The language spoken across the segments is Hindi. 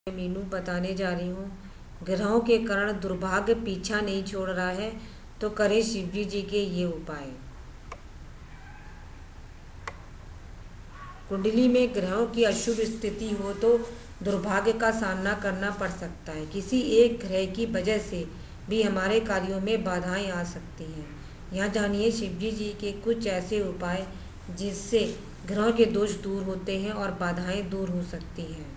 मीनू बताने जा रही हूँ। ग्रहों के कारण दुर्भाग्य पीछा नहीं छोड़ रहा है तो करें शिवजी जी के ये उपाय। कुंडली में ग्रहों की अशुभ स्थिति हो तो दुर्भाग्य का सामना करना पड़ सकता है। किसी एक ग्रह की वजह से भी हमारे कार्यों में बाधाएं आ सकती हैं। यहाँ जानिए शिवजी जी के कुछ ऐसे उपाय जिससे ग्रहों के दोष दूर होते हैं और बाधाएं दूर हो सकती हैं।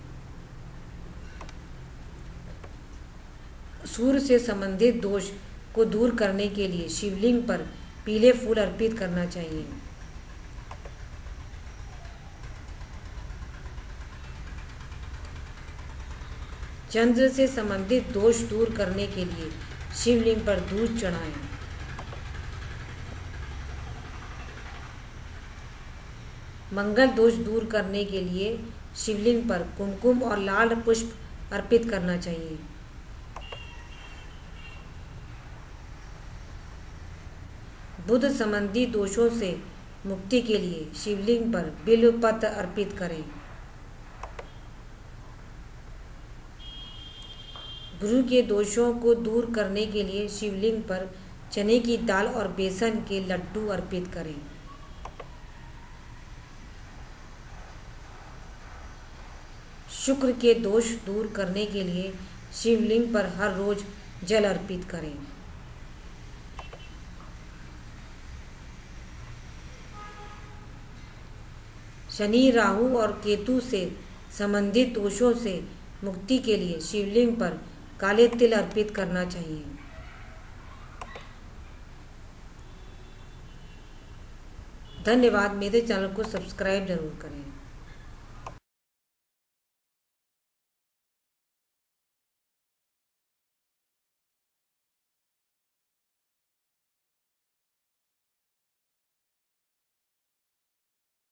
सूर्य से संबंधित दोष को दूर करने के लिए शिवलिंग पर पीले फूल अर्पित करना चाहिए। चंद्र से संबंधित दोष दूर करने के लिए शिवलिंग पर दूध चढ़ाएं। मंगल दोष दूर करने के लिए शिवलिंग पर कुमकुम और लाल पुष्प अर्पित करना चाहिए। बुध संबंधी दोषों से मुक्ति के लिए शिवलिंग पर बिल्वपत्र अर्पित करें। गुरु के दोषों को दूर करने के लिए शिवलिंग पर चने की दाल और बेसन के लड्डू अर्पित करें। शुक्र के दोष दूर करने के लिए शिवलिंग पर हर रोज जल अर्पित करें। शनि, राहु और केतु से संबंधित दोषों से मुक्ति के लिए शिवलिंग पर काले तिल अर्पित करना चाहिए। धन्यवाद। मेरे चैनल को सब्सक्राइब जरूर करें।